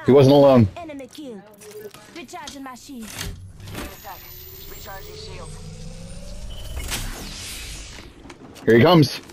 He wasn't alone. Enemy killed. Recharging my shield. Recharging shield. Here he comes.